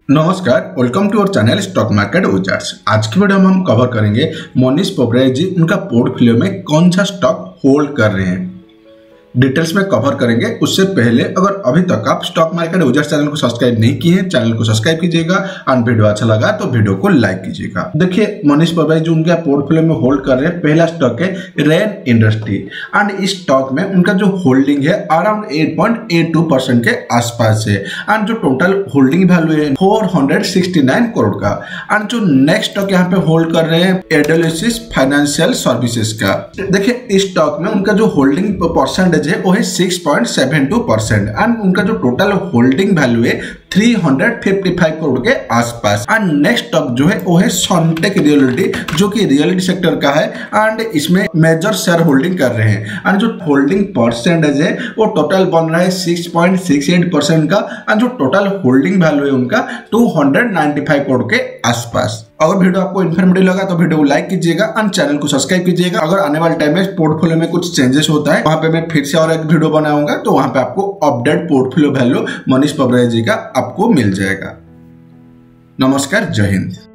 नमस्कार, welcome to our channel stock market wizards. आज की वीडियो में हम कवर करेंगे मनीष पोर्टराय जी उनका पोर्टफोलियो में कौन सा स्टॉक होल्ड कर रहे हैं, डिटेल्स में कवर करेंगे। उससे पहले अगर अभी तक आप स्टॉक मार्केट विजार्ड्स चैनल को सब्सक्राइब नहीं किए हैं, चैनल को सब्सक्राइब कीजिएगा और वीडियो अच्छा लगा तो वीडियो को लाइक कीजिएगा। देखिए, मनीष पोर्टराय जी उनके पोर्टफोलियो में होल्ड कर रहे हैं। पहला स्टॉक है रेन इंडस्ट्री एंड इस स्टॉक में उनका जो होल्डिंग है अराउंड 8.82% के आसपास है एंड जो टोटल होल्डिंग वैल्यू है 469 करोड़ का। एंड जो नेक्स्ट स्टॉक यहाँ पे होल्ड कर रहे हैं एडोलिसिस फाइनेंशियल सर्विसेज का। देखिए, इस स्टॉक में उनका जो होल्डिंग परसेंटेज है वो है 6.72% एंड उनका जो टोटल होल्डिंग वैल्यू है 355 करोड़ के आसपास। एंड नेक्स्ट स्टॉक जो है वो है सनटेक रियलिटी, जो कि रियलिटी सेक्टर का है एंड इसमें मेजर शेयर होल्डिंग कर रहे हैं। एंड जो होल्डिंग परसेंटेज है वो टोटल बन रहा है 6.68% का एंड जो टोटल होल्डिंग वैल्यू है उनका 295 करोड़ के आसपास। अगर वीडियो आपको इन्फॉर्मेटिव लगा तो वीडियो को लाइक कीजिएगा और चैनल को सब्सक्राइब कीजिएगा। अगर आने वाले टाइम में पोर्टफोलियो में कुछ चेंजेस होता है वहां पे मैं फिर से और एक वीडियो बनाऊंगा, तो वहां पे आपको अपडेट पोर्टफोलियो वैल्यू मनीष पोर्टराय जी का आपको मिल जाएगा। नमस्कार, जय हिंद।